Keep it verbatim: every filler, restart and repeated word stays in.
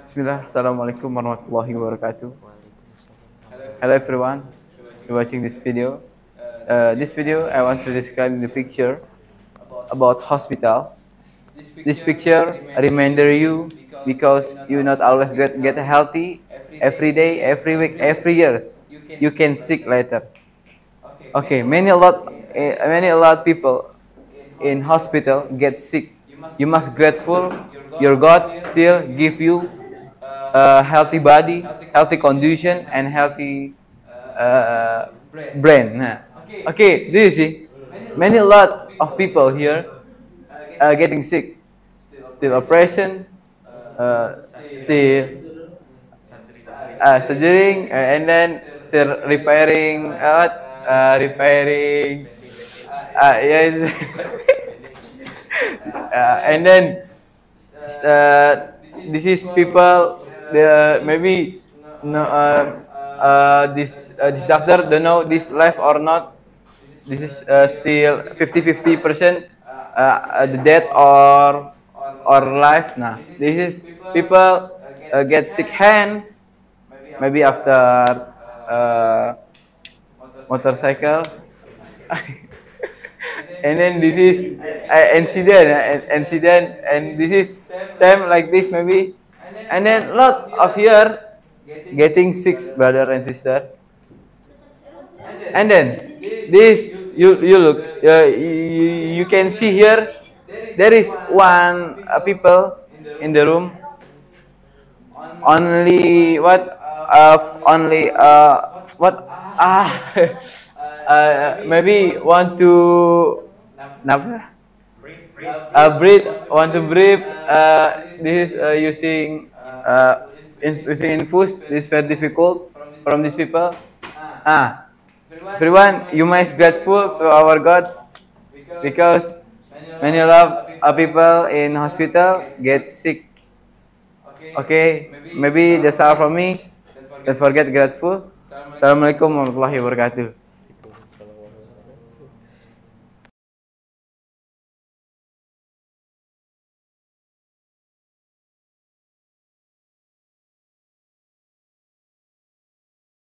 Bismillah, Assalamualaikum warahmatullahi wabarakatuh. Hello everyone, you're watching this video. Uh, this video I want to describe the picture about hospital. This picture reminder you because you not always get, get healthy every day, every week, every years. You can sick later. Okay, many a lot, eh, many a lot people in hospital get sick. You must grateful your God still give you a healthy body, healthy condition, and healthy uh, brain. Nah, okay, do you see? Many a lot of people here are getting sick, still operation, uh, still uh, surgery, uh, and then still repairing, uh, uh, repairing, uh, yes, uh, and then uh, this is people. The maybe no, uh, uh, this uh, this doctor don't know this life or not. This is uh, still fifty fifty percent uh, the death or or life. Nah, this is people uh, get sick hand maybe after uh, motorcycle. And then this is uh, incident, uh, incident, and this is same like this maybe. And then lot of here getting sick, brother and sister. And then this you you look uh, you, you can see here there is one uh, people in the room. Only what uh, only uh, what ah uh, maybe want to uh, breathe want to breathe. Uh, this is uh, using uh, in, using infuse. This is very difficult from these people. Ah, everyone, you must grateful to our God because many love uh, people in hospital get sick. Okay, maybe that's all from me. Don't forget grateful. Assalamualaikum warahmatullahi wabarakatuh.